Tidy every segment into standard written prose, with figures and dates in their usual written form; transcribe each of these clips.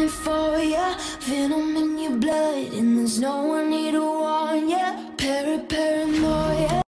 coming for ya. Venom in your blood, and there's no one here to warn ya. Paranoia.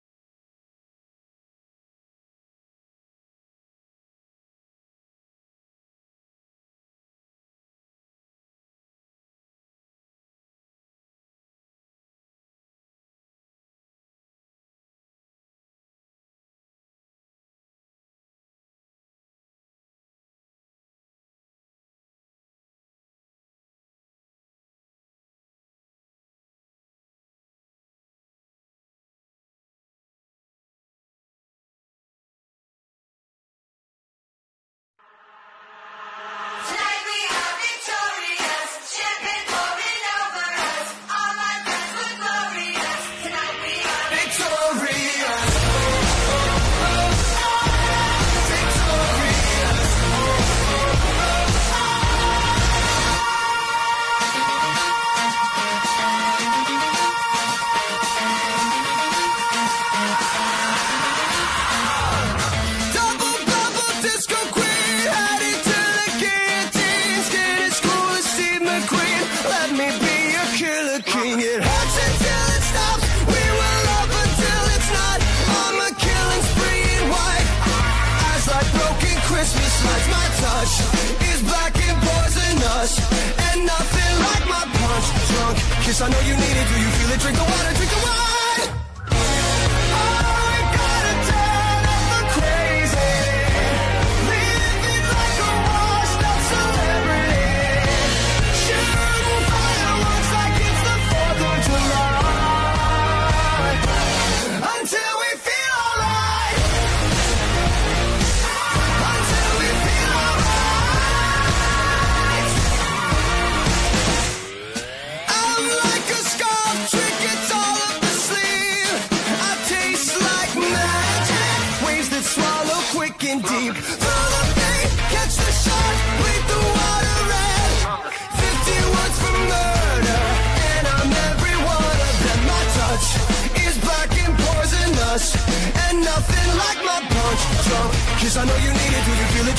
It hurts until it stops. We will love until it's not. I'm a killing spree in white. Eyes like broken Christmas lights. My touch is black and poisonous, and nothing like my punch. Drunk kiss, I know you need it. Do you feel it? Drink the water, drink the wine. Deep through the pain, catch the shot, bleed the water red. 50 words for murder, and I'm every one of them. My touch is black and poisonous, and nothing like my punch. Drunk kiss, I know you need it. Do you feel it?